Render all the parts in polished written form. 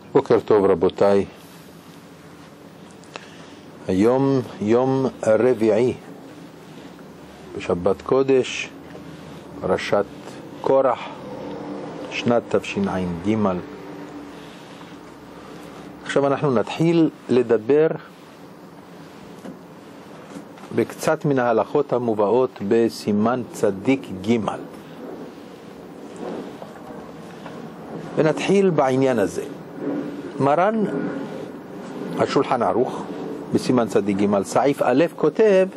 בוקר טוב רבותיי, היום יום רביעי בשבת קודש, פרשת קורח, שנת תשע"ג. עכשיו אנחנו נתחיל לדבר בקצת מן ההלכות המובאות בסימן צדיק ג', ונתחיל בעניין הזה. מרן השולחן ערוך בסימן צדיק ג' סעיף א' כותב,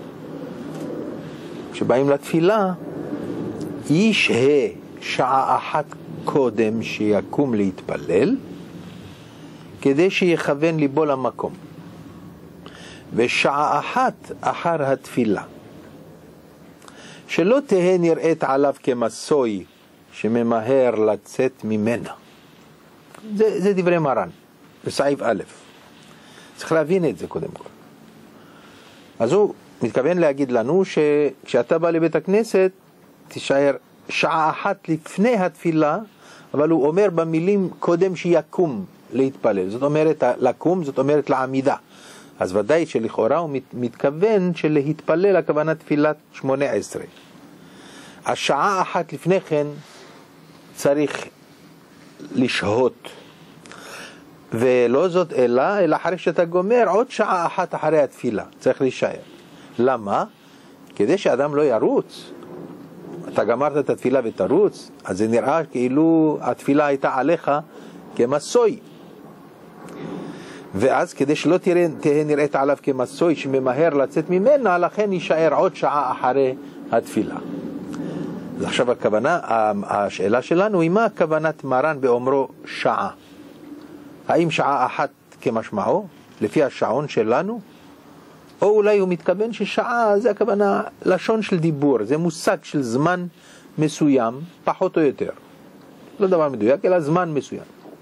כשבאים לתפילה, ישהה שעה אחת קודם שיקום להתפלל, כדי שיכוון ליבו למקום, ושעה אחת אחר התפילה, שלא תהא נראית עליו כמסוי שממהר לצאת ממנה. זה דברי מרן בסעיף א'. צריך להבין את זה קודם כל. אז הוא מתכוון להגיד לנו שכשאתה בא לבית הכנסת תישאר שעה אחת לפני התפילה, אבל הוא אומר במילים קודם שיקום להתפלל. זאת אומרת לקום, זאת אומרת לעמידה. אז ודאי שלכאורה הוא מתכוון שלהתפלל הכוונה תפילת 18. השעה אחת לפני כן צריך לשהות, ולא זאת אלא אחרי שאתה גומר עוד שעה אחת אחרי התפילה צריך להישאר. למה? כדי שאדם לא ירוץ. אתה גמרת את התפילה ותרוץ, אז זה נראה כאילו התפילה הייתה עליך כמסוי, ואז כדי שלא תהיה נראית עליו כמסוי שממהר לצאת ממנה, לכן יישאר עוד שעה אחרי התפילה. אז עכשיו הכוונה, השאלה שלנו היא מה הכוונת מרן באומרו שעה? האם שעה אחת כמשמעו לפי השעון שלנו, או אולי הוא מתכוון ששעה זה הכוונה לשון של דיבור, זה מושג של זמן מסוים פחות או יותר, לא דבר מדויק אלא זמן מסוים.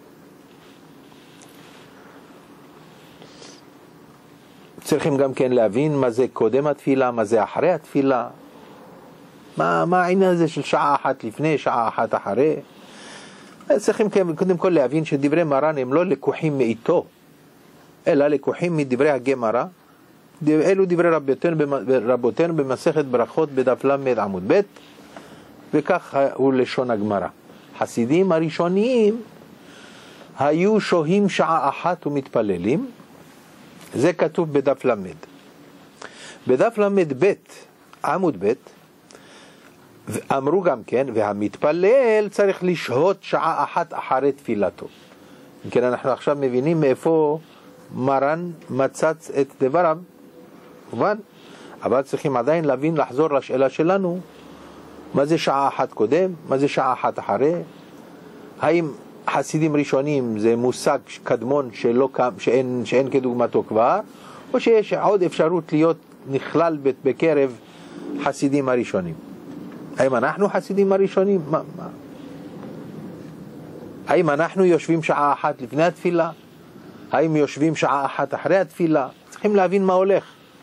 צריכים גם כן להבין מה זה קודם התפילה, מה זה אחרי התפילה, מה העניין הזה של שעה אחת לפני, שעה אחת אחרי. צריכים קודם כל להבין שדברי מרן הם לא לקוחים מאיתו, אלא לקוחים מדברי הגמרא. אלו דברי רבותינו במסכת ברכות בדף למד עמוד ב', וכך הוא לשון הגמרא. חסידים הראשוניים היו שוהים שעה אחת ומתפללים, זה כתוב בדף למד. בדף למד ב' עמוד ב' אמרו גם כן, והמתפלל צריך לשהות שעה אחת אחרי תפילתו. כן, אנחנו עכשיו מבינים מאיפה מרן מצץ את דבריו, אבל צריכים עדיין להבין, לחזור לשאלה שלנו, מה זה שעה אחת קודם, מה זה שעה אחת אחרי. האם חסידים ראשונים זה מושג קדמון שאין כדוגמתו כבר, או שיש עוד אפשרות להיות נכלל בקרב חסידים הראשונים? האם אנחנו חסידים הראשונים? האם אנחנו יושבים שעה אחת לפני התפילה? האם יושבים שעה אחת אחרי התפילה? צריכים להבין מה הולך.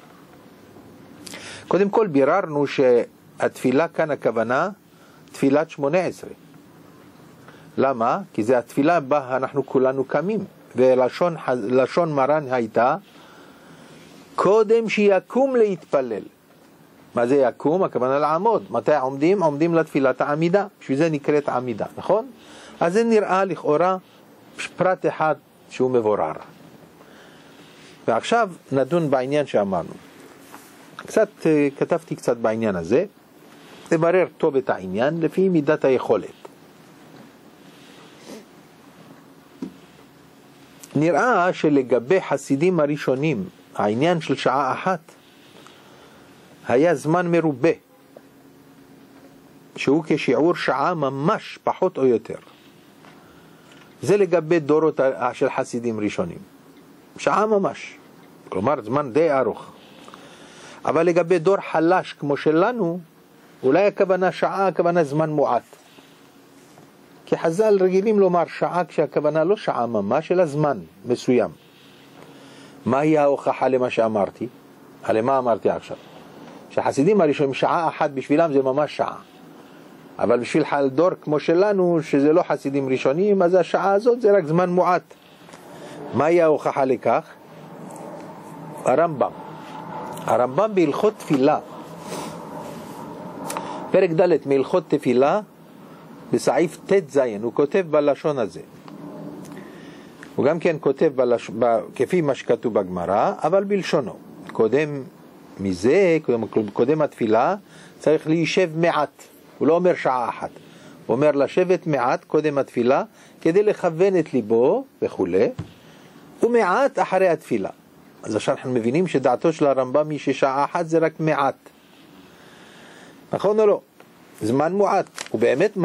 קודם כל ביררנו שהתפילה כאן הכוונה תפילת 18. למה? כי זה התפילה בה אנחנו כולנו קמים, ולשון מרן הייתה קודם שיקום להתפלל. מה זה יקום? הכוונה לעמוד. מתי עומדים? עומדים לתפילת העמידה, בשביל זה נקראת עמידה, נכון? אז זה נראה לכאורה פרט אחד שהוא מבורר. ועכשיו נדון בעניין שאמרנו. כתבתי קצת בעניין הזה, לברר טוב את העניין לפי מידת היכולת. נראה שלגבי חסידים הראשונים העניין של שעה אחת היה זמן מרובה, שהוא כשיעור שעה ממש פחות או יותר. זה לגבי דורות של חסידים ראשונים, שעה ממש, כלומר זמן די ארוך. אבל לגבי דור חלש כמו שלנו, אולי הכוונה שעה, הכוונה זמן מועט. כי חז"ל רגילים לומר שעה כשהכוונה לא שעה ממש, אלא זמן מסוים. מהי ההוכחה למה שאמרתי? על מה אמרתי עכשיו? שהחסידים הראשונים שעה אחת בשבילם זה ממש שעה. אבל בשביל דור כמו שלנו, שזה לא חסידים ראשונים, אז השעה הזאת זה רק זמן מועט. מהי ההוכחה לכך? הרמב"ם בהלכות תפילה, פרק ד' מהלכות תפילה, בסעיף ט"ז, הוא כותב בלשון הזה. הוא גם כן כותב כפי מה שכתוב בגמרא, אבל בלשונו. קודם התפילה צריך להישב מעט. הוא לא אומר שעה אחת. הוא אומר לשבת מעט קודם התפילה, כדי לכוון את ליבו וכו'. ומעט אחרי התפילה. אז עכשיו אנחנו מבינים שדעתו של הרמב"ם היא ששעה אחת זה רק מעט. נכון או לא? זמן מועט. ובאמת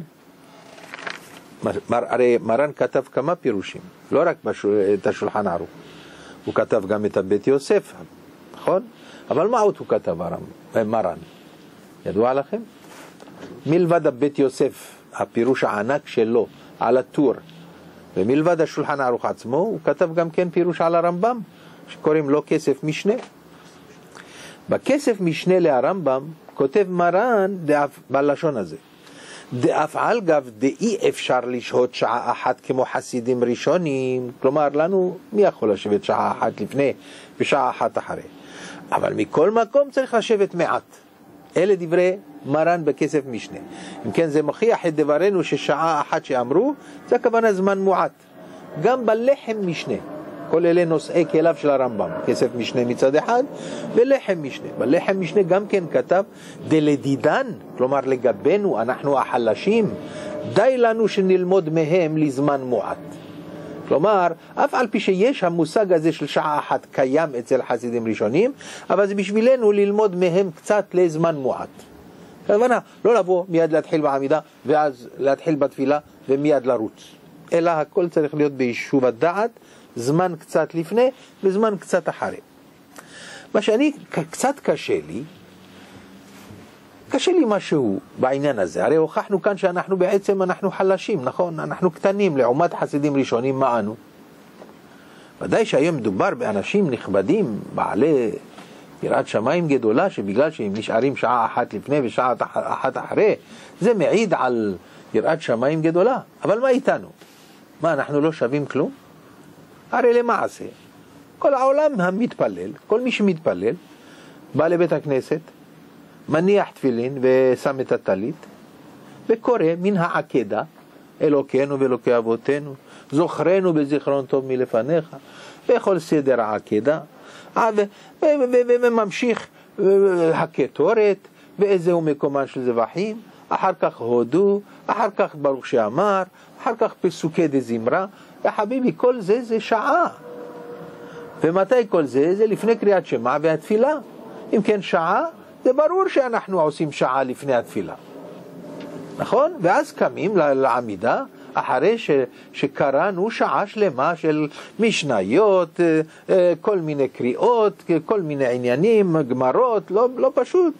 הרי מרן כתב כמה פירושים, לא רק את השולחן ערוך. הוא כתב גם את הבית יוסף, נכון? אבל מה עוד הוא כתב מרן? ידוע לכם? מלבד הבית יוסף, הפירוש הענק שלו על הטור, ומלבד השולחן ערוך עצמו, הוא כתב גם כן פירוש על הרמב"ם, שקוראים לו כסף משנה. בכסף משנה להרמב"ם כותב מרן בלשון הזה, דאף על גב דאי אפשר לשהות שעה אחת כמו חסידים ראשונים. כלומר, לנו מי יכול לשבת שעה אחת לפני ושעה אחת אחרי? אבל מכל מקום צריך לשבת מעט. אלה דברי מרן בכסף משנה. אם כן, זה מוכיח את דברנו ששעה אחת שאמרו, זה הכוונה זמן מועט. גם בלחם משנה, כל אלה נושאי כליו של הרמב"ם, כסף משנה מצד אחד ולחם משנה. בלחם משנה גם כן כתב דלדידן, כלומר לגבינו, אנחנו החלשים, די לנו שנלמוד מהם לזמן מועט. כלומר, אף על פי שיש המושג הזה של שעה אחת קיים אצל חסידים ראשונים, אבל זה בשבילנו ללמוד מהם קצת לזמן מועט. כלומר, לא לבוא מיד להתחיל בעמידה ואז להתחיל בתפילה ומיד לרוץ, אלא הכל צריך להיות ביישוב הדעת, זמן קצת לפני וזמן קצת אחרי. מה שאני קצת קשה לי משהו בעניין הזה. הרי הוכחנו כאן שאנחנו בעצם חלשים, נכון? אנחנו קטנים לעומת חסידים ראשונים. מה אנו? ודאי שהיום מדובר באנשים נכבדים, בעלי יראת שמיים גדולה, שבגלל שהם נשארים שעה אחת לפני ושעה אחת אחרי, זה מעיד על יראת שמיים גדולה. אבל מה איתנו? מה, אנחנו לא שווים כלום? הרי למעשה, כל העולם המתפלל, כל מי שמתפלל, בא לבית הכנסת, מניח תפילין ושם את הטלית, וקורא מן העקדה, אלוקינו ואלוקי אבותינו, זוכרנו בזיכרון טוב מלפניך, וכל סדר העקדה, וממשיך הקטורת, ואיזהו מקומן של זבחים, אחר כך הודו, אחר כך ברוך שאמר, אחר כך פסוקי דזמרה. וחביבי, כל זה זה שעה. ומתי כל זה? זה לפני קריאת שמע והתפילה. אם כן שעה, זה ברור שאנחנו עושים שעה לפני התפילה. נכון? ואז קמים לעמידה, אחרי שקראנו שעה שלמה של משניות, כל מיני קריאות, כל מיני עניינים, גמרות, לא פשוט.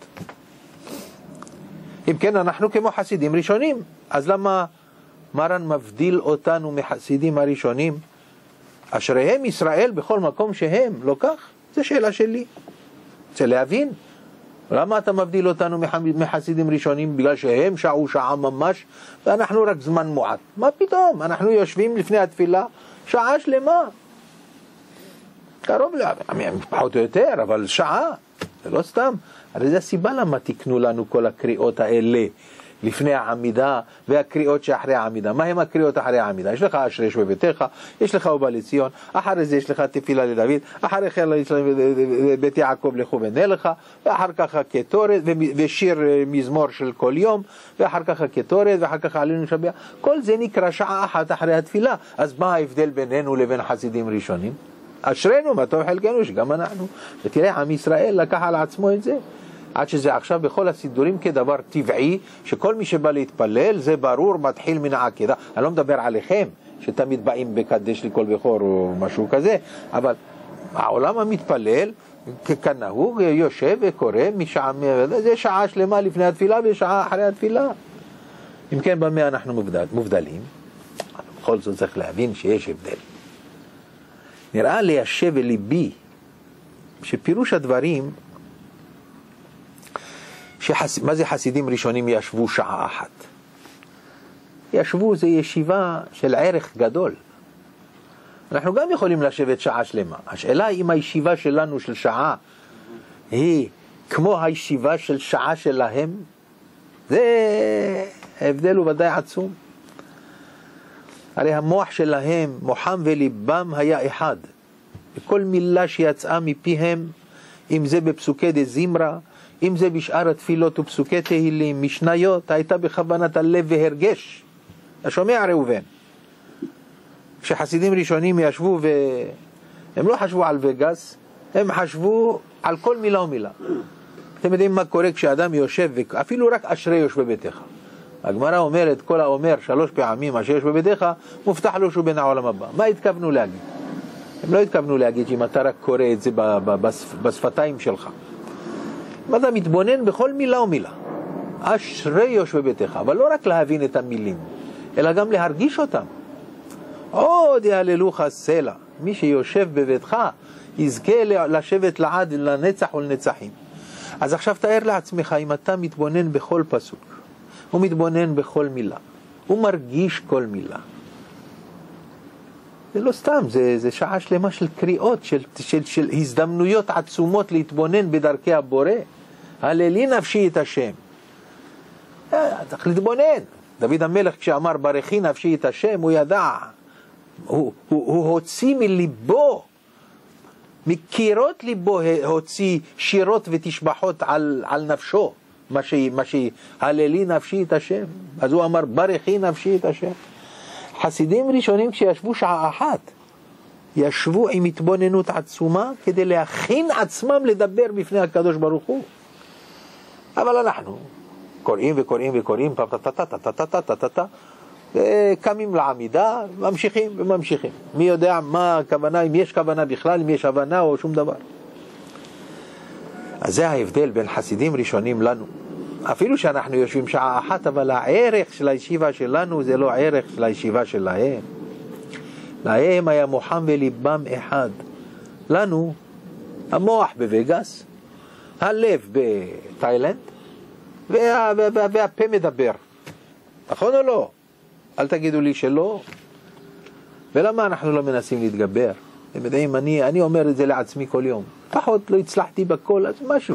אם כן, אנחנו כמו חסידים ראשונים. אז למה מרן מבדיל אותנו מחסידים הראשונים? אשריהם ישראל בכל מקום שהם, לא כך? זו שאלה שלי. רוצה להבין? למה אתה מבדיל אותנו מחסידים ראשונים? בגלל שהם שעה שעה ממש, ואנחנו רק זמן מועט. מה פתאום? אנחנו יושבים לפני התפילה שעה שלמה. קרוב פחות או יותר, אבל שעה. זה לא סתם. הרי זה הסיבה למה תקנו לנו כל הקריאות האלה לפני העמידה והקריאות שאחרי העמידה. מה הם הקריאות אחרי העמידה? יש לך אשרי בביתך, יש לך ובא לציון, אחרי זה יש לך תפילה לדוד, אחרי כן בית יעקב לכו ונלך, ואחר כך הקטורת ושיר מזמור של כל יום, ואחר כך הקטורת, ואחר כך עלינו שביע. כל זה נקרא שעה אחת אחרי התפילה. אז מה ההבדל בינינו לבין חסידים ראשונים? אשרנו, מה טוב חלקנו, שגם אנחנו. ותראה, עם ישראל לקח על עצמו את זה. עד שזה עכשיו בכל הסידורים כדבר טבעי, שכל מי שבא להתפלל, זה ברור, מתחיל מן העקדה. אני לא מדבר עליכם, שתמיד באים בקדש לכל בכור או משהו כזה, אבל העולם המתפלל, כנהוג, יושב וקורא, זה שעה שלמה לפני התפילה ושעה אחרי התפילה. אם כן, במה אנחנו מובדלים? בכל זאת צריך להבין שיש הבדל. נראה ליישב בליבי שפירוש הדברים מה זה חסידים ראשונים ישבו שעה אחת? ישבו זה ישיבה של ערך גדול. אנחנו גם יכולים לשבת שעה שלמה. השאלה אם הישיבה שלנו של שעה היא כמו הישיבה של שעה שלהם, זה ההבדל הוא ודאי עצום. הרי המוח שלהם, מוחם וליבם היה אחד. וכל מילה שיצאה מפיהם, אם זה בפסוקי דזמרה, אם זה בשאר התפילות ופסוקי תהילים, משניות, הייתה בכוונת הלב והרגש. אתה שומע ראובן? כשחסידים ראשונים ישבו והם לא חשבו על וגס, הם חשבו על כל מילה ומילה. אתם יודעים מה קורה כשאדם יושב, אפילו רק אשרי יושב בביתך. הגמרא אומרת, כל האומר 3 פעמים אשר יש בביתך, מובטח לו שהוא בן העולם הבא. מה התכוונו להגיד? הם לא התכוונו להגיד שאם אתה רק קורא את זה בשפתיים שלך. אם אתה מתבונן בכל מילה ומילה, אשרי יושב בביתך, אבל לא רק להבין את המילים, אלא גם להרגיש אותם. עוד יהללוך סלע, מי שיושב בביתך יזכה לשבת לעד לנצח ולנצחים. אז עכשיו תאר לעצמך, אם אתה מתבונן בכל פסוק, הוא מתבונן בכל מילה, הוא מרגיש כל מילה. זה לא סתם, זה שעה שלמה של קריאות, של הזדמנויות עצומות להתבונן בדרכי הבורא. הללי נפשי את השם. צריך להתבונן. דוד המלך כשאמר ברכי נפשי את השם, הוא ידע, הוא הוציא מליבו, מקירות ליבו הוציא שירות ותשבחות על נפשו, מה הללי נפשי את השם. אז הוא אמר ברכי נפשי את השם. חסידים ראשונים כשישבו שעה אחת, ישבו עם התבוננות עצומה כדי להכין עצמם לדבר בפני הקדוש ברוך הוא. אבל אנחנו קוראים וקוראים וקוראים, קמים לעמידה, ממשיכים וממשיכים. מי יודע מה הכוונה, אם יש כוונה בכלל, אם יש הבנה או שום דבר. אז זה ההבדל בין חסידים ראשונים לנו. אפילו שאנחנו יושבים שעה אחת, אבל הערך של הישיבה שלנו זה לא ערך של הישיבה שלהם. להם היה מוחם וליבם אחד. לנו, המוח בווגאס, הלב בתאילנד, והפה מדבר. נכון או לא? אל תגידו לי שלא. ולמה אנחנו לא מנסים להתגבר? אתם יודעים, אני אומר את זה לעצמי כל יום. פחות לא הצלחתי בכל, אז משהו.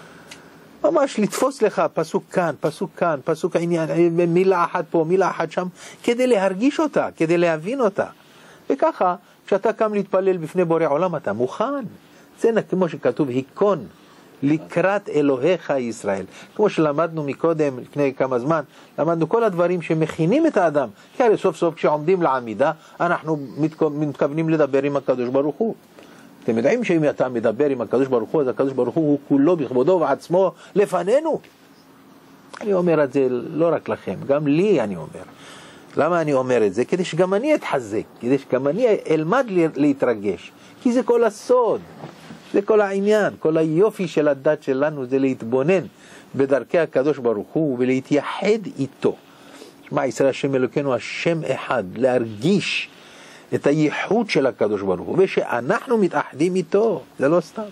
ממש לתפוס לך פסוק כאן, פסוק כאן, פסוק עניין, מילה אחת פה, מילה אחת שם, כדי להרגיש אותה, כדי להבין אותה. וככה, כשאתה קם להתפלל בפני בורא עולם, אתה מוכן. זה כמו שכתוב, היכון לקראת אלוהיך ישראל. כמו שלמדנו מקודם, לפני כמה זמן, למדנו כל הדברים שמכינים את האדם. כי הרי סוף סוף כשעומדים לעמידה, אנחנו מתכוונים לדבר עם הקדוש ברוך הוא. אתם יודעים שאם אתה מדבר עם הקדוש ברוך הוא, אז הקדוש ברוך הוא כולו בכבודו ועצמו לפנינו. אני אומר את זה לא רק לכם, גם לי אני אומר. למה אני אומר את זה? כדי שגם אני אתחזק, כדי שגם אני אלמד להתרגש. כי זה כל הסוד, זה כל העניין, כל היופי של הדת שלנו זה להתבונן בדרכי הקדוש ברוך הוא ולהתייחד איתו. שמע ישראל השם אלוקינו, השם אחד, להרגיש את הייחוד של הקדוש ברוך הוא, ושאנחנו מתאחדים איתו, זה לא סתם.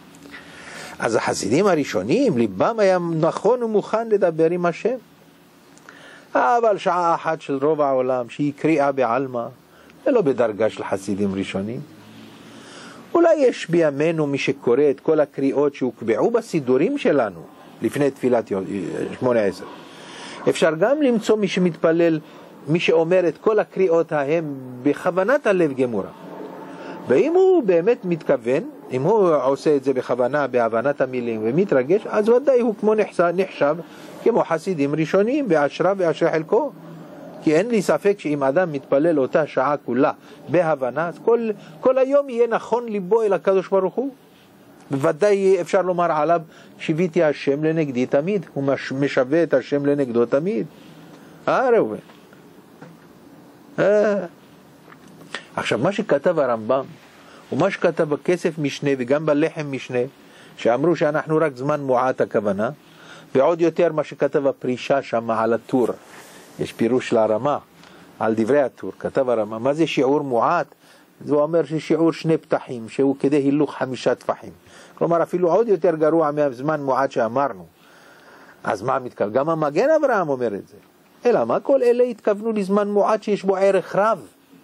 אז החסידים הראשונים, ליבם היה נכון ומוכן לדבר עם השם. אבל שעה אחת של רוב העולם, שהיא קריאה בעלמא, זה לא בדרגה של חסידים ראשונים. אולי יש בימינו מי שקורא את כל הקריאות שהוקבעו בסידורים שלנו, לפני תפילת 18. אפשר גם למצוא מי שמתפלל, מי שאומר את כל הקריאות ההם בכוונת הלב גמורה. ואם הוא באמת מתכוון, אם הוא עושה את זה בכוונה, בהבנת המילים ומתרגש, אז ודאי הוא כמו נחשב כמו חסידים ראשונים, באשרה ואשרי חלקו. כי אין לי ספק שאם אדם מתפלל אותה שעה כולה בהבנה, אז כל היום יהיה נכון ליבו אל הקדוש ברוך הוא. בוודאי אפשר לומר עליו, שיוויתי השם לנגדי תמיד. הוא משווה את השם לנגדו תמיד. ראובן. עכשיו, מה שכתב הרמב"ם, ומה שכתב בכסף משנה וגם בלחם משנה, שאמרו שאנחנו רק זמן מועט הכוונה, ועוד יותר מה שכתב הפרישה שם על הטור. יש פירוש לרמה על דברי הטור, כתב הרמה. מה זה שיעור מועט? זה אומר ששיעור 2 פתחים, שהוא כדי הילוך 5 טפחים. כלומר, אפילו עוד יותר גרוע מהזמן מועט שאמרנו. אז מה מתכוון? גם המגן אברהם אומר את זה. אלא מה? כל אלה התכוונו לזמן מועט שיש בו ערך רב.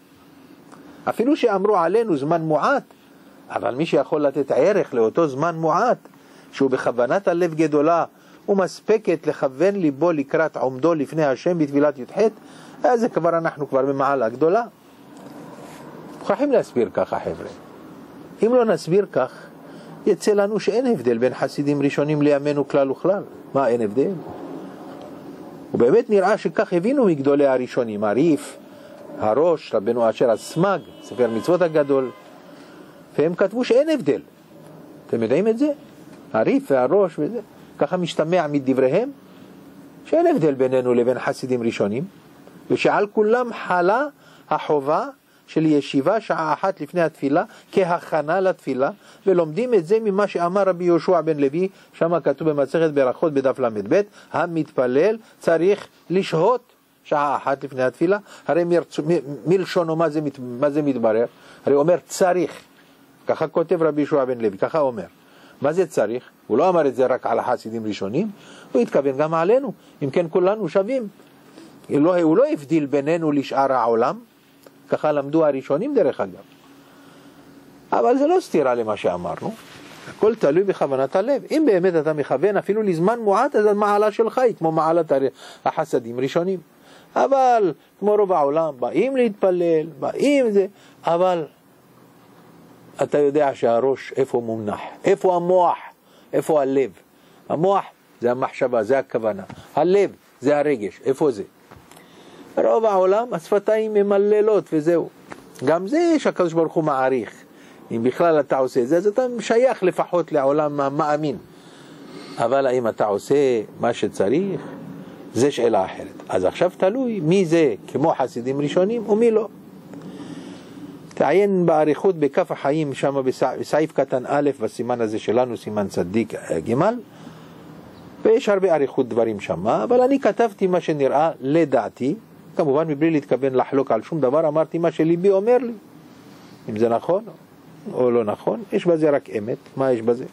אפילו שאמרו עלינו זמן מועט, אבל מי שיכול לתת ערך לאותו זמן מועט, שהוא בכוונת הלב גדולה, ומספקת לכוון ליבו לקראת עומדו לפני השם בתפילת י"ח, אז זה כבר אנחנו כבר במעלה גדולה. מוכרחים להסביר ככה חבר'ה. אם לא נסביר כך, יצא לנו שאין הבדל בין חסידים ראשונים לימינו כלל וכלל. מה אין הבדל? ובאמת נראה שכך הבינו מגדולי הראשונים, הריף, הראש, רבנו אשר הסמג, ספר מצוות הגדול, והם כתבו שאין הבדל. אתם יודעים את זה? הריף והראש וזה. ככה משתמע מדבריהם שאין הבדל בינינו לבין חסידים ראשונים, ושעל כולם חלה החובה של ישיבה שעה אחת לפני התפילה כהכנה לתפילה, ולומדים את זה ממה שאמר רבי יהושע בן לוי, שם כתוב במסכת ברכות בדף ל"ב, המתפלל צריך לשהות שעה אחת לפני התפילה. הרי מלשונו מה זה מתברר? הרי אומר צריך, ככה כותב רבי יהושע בן לוי, ככה אומר. מה זה צריך? הוא לא אמר את זה רק על החסידים ראשונים, הוא התכוון גם עלינו, אם כן כולנו שווים. הוא לא הבדיל בינינו לשאר העולם, ככה למדו הראשונים דרך אגב. אבל זה לא סתירה למה שאמרנו, הכל תלוי בכוונת הלב. אם באמת אתה מכוון אפילו לזמן מועט, אז המעלה שלך היא כמו מעלת החסדים ראשונים. אבל כמו רוב העולם, באים להתפלל, באים זה, אבל אתה יודע שהראש איפה מונח, איפה המוח, איפה הלב. המוח זה המחשבה, זה הכוונה. הלב זה הרגש, איפה זה? רוב העולם השפתיים ממללות וזהו. גם זה שהקדוש ברוך הוא מעריך. אם בכלל אתה עושה את זה, אז אתה שייך לפחות לעולם המאמין. אבל האם אתה עושה מה שצריך, זה שאלה אחרת. אז עכשיו תלוי מי זה כמו חסידים ראשונים ומי לא. תעיין בעריכות בכף החיים שם בסעיף קטן א' בסימן הזה שלנו, סימן צדיק ג', ויש הרבה עריכות דברים שם, אבל אני כתבתי מה שנראה לדעתי, כמובן מבלי להתכוון לחלוק על שום דבר, אמרתי מה שליבי אומר לי. אם זה נכון או לא נכון, יש בזה רק אמת. מה יש בזה?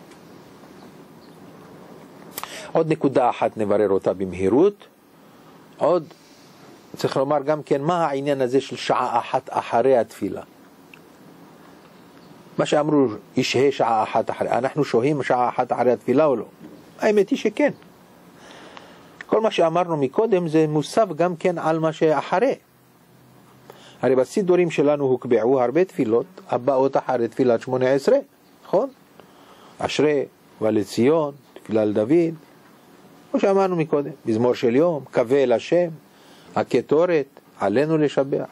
עוד נקודה אחת נברר אותה במהירות. עוד צריך לומר גם כן מה העניין הזה של שעה אחת אחרי התפילה. מה שאמרו ישהה שעה אחת אחרי, אנחנו שוהים שעה אחת אחרי התפילה או לא? האמת היא שכן. כל מה שאמרנו מקודם זה מוסב גם כן על מה שאחרי. הרי בסידורים שלנו הוקבעו הרבה תפילות הבאות אחרי תפילת 18, נכון? אשרי ולציון, תפילה לדוד, כמו שאמרנו מקודם, מזמור של יום, קווה אל השם, הקטורת, עלינו לשבח.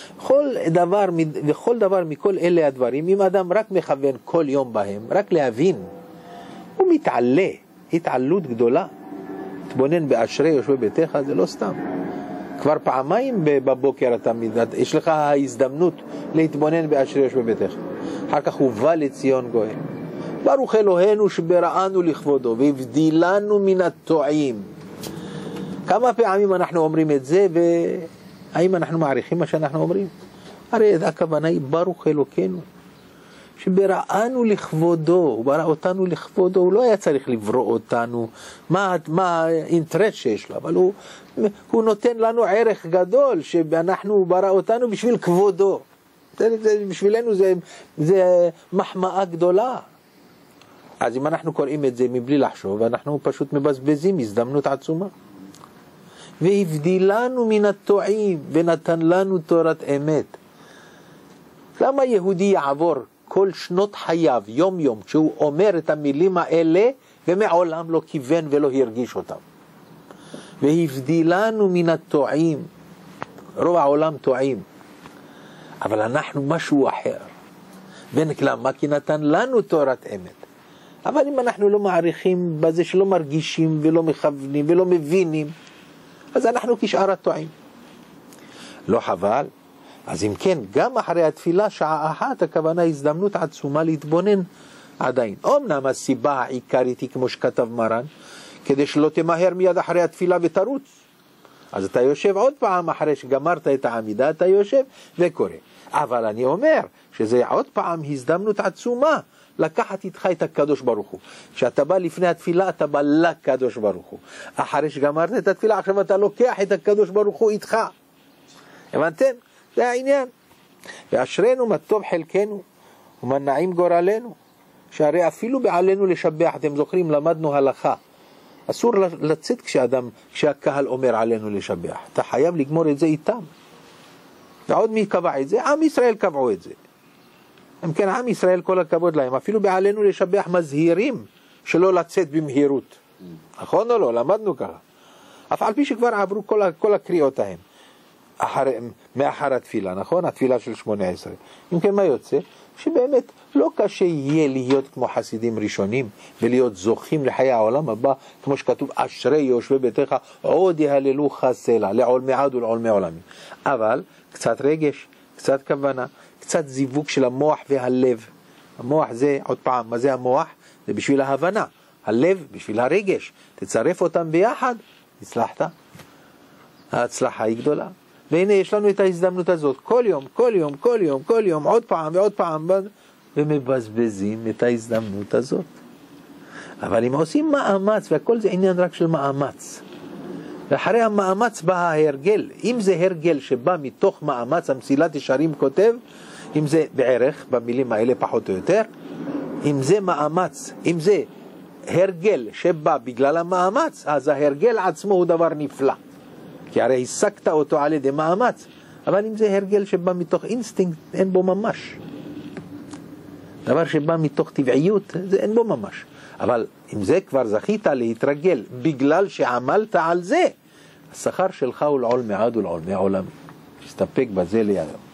וכל דבר מכל אלה הדברים, אם אדם רק מכוון כל יום בהם, רק להבין, הוא מתעלה, התעלות גדולה. תבונן באשרי יושבי ביתך, זה לא סתם. כבר פעמיים בבוקר יש לך ההזדמנות להתבונן באשרי יושבי ביתך. אחר כך הובא לציון גואל. ברוך אלוהינו שבראנו לכבודו והבדילנו מן הטועים. כמה פעמים אנחנו אומרים את זה, והאם אנחנו מעריכים מה שאנחנו אומרים? הרי הכוונה היא ברוך אלוקינו שבראנו לכבודו, הוא ברא אותנו לכבודו, הוא לא היה צריך לברוא אותנו, מה האינטרס שיש לו, אבל הוא נותן לנו ערך גדול, שאנחנו ברא אותנו בשביל כבודו. בשבילנו זה מחמאה גדולה. אז אם אנחנו קוראים את זה מבלי לחשוב, אנחנו פשוט מבזבזים הזדמנות עצומה. והבדילנו מן הטועים ונתן לנו תורת אמת. למה יהודי יעבור כל שנות חייו, יום יום, כשהוא אומר את המילים האלה, ומעולם לא כיוון ולא הרגיש אותם? והבדילנו מן הטועים. רוב העולם טועים, אבל אנחנו משהו אחר. למה? כי נתן לנו תורת אמת. אבל אם אנחנו לא מעריכים בזה, שלא מרגישים ולא מכוונים ולא מבינים, אז אנחנו כשאר הטועים. לא חבל? אז אם כן, גם אחרי התפילה שעה אחת, הכוונה הזדמנות עצומה להתבונן עדיין. אמנם הסיבה העיקרית היא כמו שכתב מרן, כדי שלא תמהר מיד אחרי התפילה ותרוץ. אז אתה יושב עוד פעם אחרי שגמרת את העמידה, אתה יושב וקורא. אבל אני אומר שזה עוד פעם הזדמנות עצומה לקחת איתך את הקדוש ברוך הוא. כשאתה בא לפני התפילה, אתה בא לקדוש ברוך הוא. אחרי שגמרת את התפילה, עכשיו אתה לוקח את הקדוש ברוך הוא איתך. הבנתם? זה העניין. ואשרנו מה טוב חלקנו, ומה נעים גורלנו. שהרי אפילו בעלינו לשבח, אתם זוכרים, למדנו הלכה. אסור לצאת כשהקהל אומר עלינו לשבח. אתה חייב לגמור את זה איתם. ועוד מי קבע את זה? עם ישראל קבעו את זה. אם כן, עם ישראל כל הכבוד להם. אפילו בעלינו לשבח מזהירים שלא לצאת במהירות. נכון או לא? למדנו ככה. אף על פי שכבר עברו כל הקריאות ההם. מאחר התפילה, נכון? התפילה של 18. אם כן, מה יוצא? שבאמת לא קשה יהיה להיות כמו חסידים ראשונים ולהיות זוכים לחיי העולם הבא, כמו שכתוב, אשרי יושבי ביתך עוד יהללוך סלע, לעולמי עד ולעולמי עולמים. אבל קצת רגש, קצת כוונה, קצת זיווג של המוח והלב. המוח זה, עוד פעם, מה זה המוח? זה בשביל ההבנה. הלב בשביל הרגש. תצרף אותם ביחד, הצלחת. ההצלחה היא גדולה. והנה יש לנו את ההזדמנות הזאת, כל יום, עוד פעם ועוד פעם, ומבזבזים את ההזדמנות הזאת. אבל אם עושים מאמץ, והכל זה עניין רק של מאמץ, ואחרי המאמץ בא ההרגל. אם זה הרגל שבא מתוך מאמץ, המסילת ישרים כותב, אם זה בערך, במילים האלה פחות או יותר, אם זה מאמץ, אם זה הרגל שבא בגלל המאמץ, אז ההרגל עצמו הוא דבר נפלא. כי הרי השגת אותו על ידי מאמץ. אבל אם זה הרגל שבא מתוך אינסטינקט, אין בו ממש. דבר שבא מתוך טבעיות, זה אין בו ממש. אבל אם זה כבר זכית להתרגל בגלל שעמלת על זה, השכר שלך הוא לעולמי עד ולעולמי עולם. תסתפק בזה ליום.